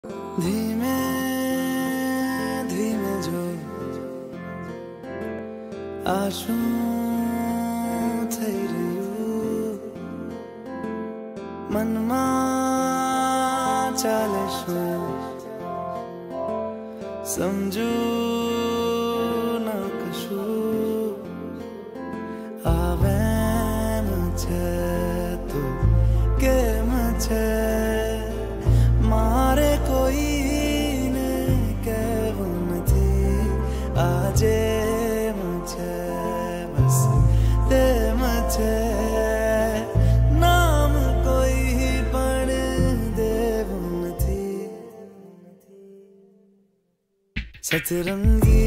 धीमे धीमे जो आशू થઈ રહ્યું મનમાં ચાલે શું સમજુ ન કશું આવે છે તો કેમ છે મારે કોઈને કહેવું નથી આજે છે બસ તેમ છે નામ કોઈ પણ દેવું નથી સતરંગી